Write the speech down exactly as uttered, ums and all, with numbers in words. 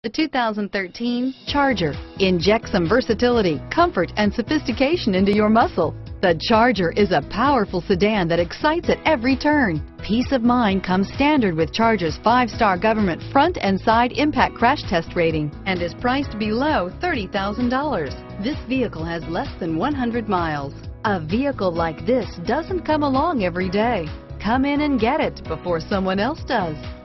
The two thousand thirteen Charger. Inject some versatility, comfort, and sophistication into your muscle. The Charger is a powerful sedan that excites at every turn. Peace of mind comes standard with Charger's five-star government front and side impact crash test rating and is priced below thirty thousand dollars. This vehicle has less than one hundred miles. A vehicle like this doesn't come along every day. Come in and get it before someone else does.